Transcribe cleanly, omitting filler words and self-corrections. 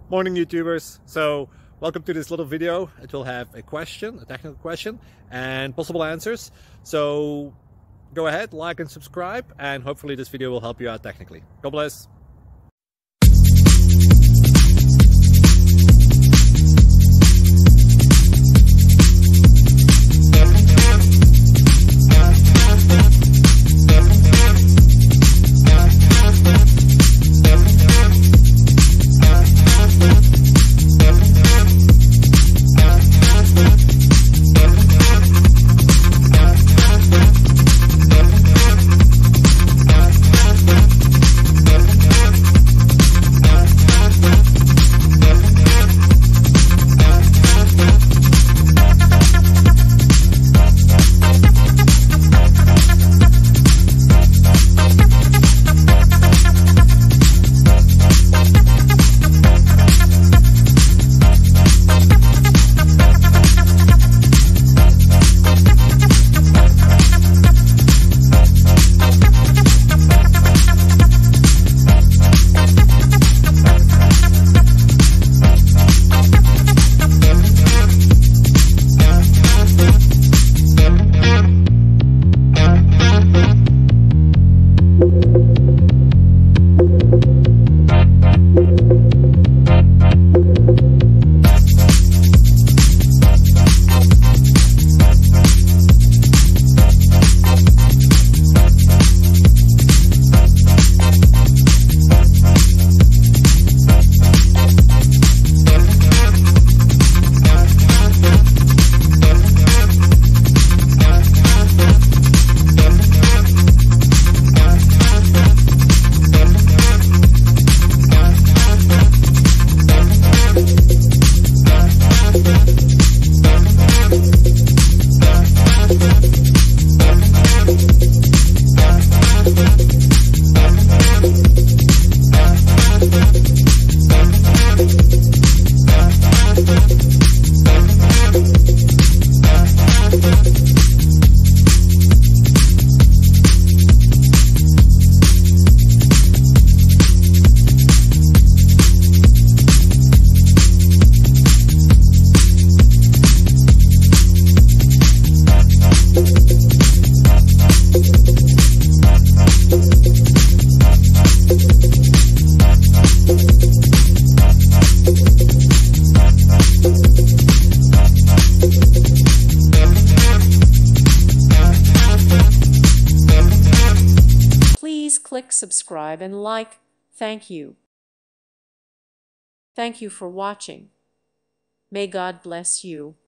Morning YouTubers. So welcome to this little video. It will have a question, a technical question, and possible answers. So go ahead, like and subscribe, and hopefully this video will help you out technically. God bless. Please click subscribe and like. Thank you. Thank you for watching. May God bless you.